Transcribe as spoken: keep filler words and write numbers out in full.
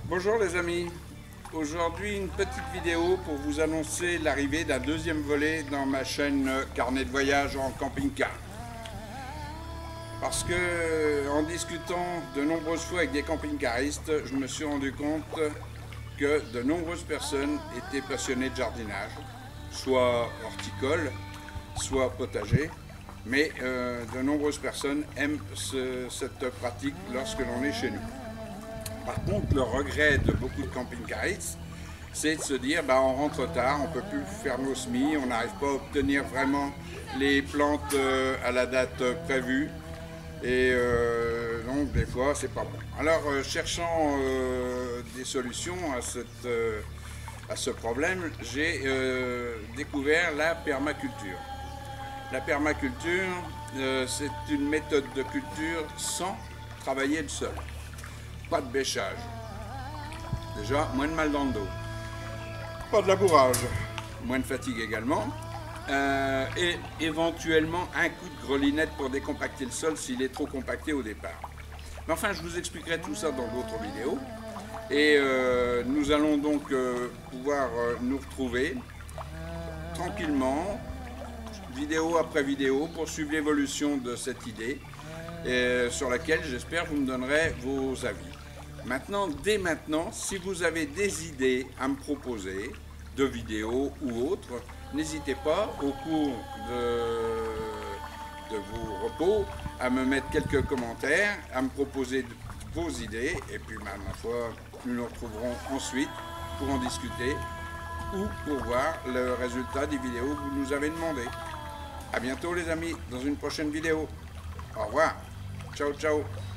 Bonjour les amis, aujourd'hui une petite vidéo pour vous annoncer l'arrivée d'un deuxième volet dans ma chaîne Carnet de voyage en camping-car. Parce que en discutant de nombreuses fois avec des camping-caristes, je me suis rendu compte que de nombreuses personnes étaient passionnées de jardinage, soit horticole, soit potager, mais euh, de nombreuses personnes aiment ce, cette pratique lorsque l'on est chez nous. Par contre, le regret de beaucoup de camping-caristes, c'est de se dire bah, on rentre tard, on ne peut plus faire nos semis, on n'arrive pas à obtenir vraiment les plantes euh, à la date prévue. Et euh, donc des fois c'est pas bon. Alors euh, cherchant euh, des solutions à, cette, euh, à ce problème, j'ai euh, découvert la permaculture. La permaculture, euh, c'est une méthode de culture sans travailler le sol. Pas de bêchage. Déjà, moins de mal dans le dos. Pas de labourage. Moins de fatigue également. Euh, et éventuellement un coup de grelinette pour décompacter le sol s'il est trop compacté au départ. Mais enfin, je vous expliquerai tout ça dans d'autres vidéos. Et euh, nous allons donc euh, pouvoir euh, nous retrouver tranquillement, vidéo après vidéo, pour suivre l'évolution de cette idée, et sur laquelle j'espère vous me donnerez vos avis. Maintenant, dès maintenant, si vous avez des idées à me proposer, de vidéos ou autres, n'hésitez pas au cours de, de vos repos à me mettre quelques commentaires, à me proposer vos idées, et puis bah, ma foi, nous nous retrouverons ensuite pour en discuter ou pour voir le résultat des vidéos que vous nous avez demandé. A bientôt les amis, dans une prochaine vidéo. Au revoir. Ciao, ciao.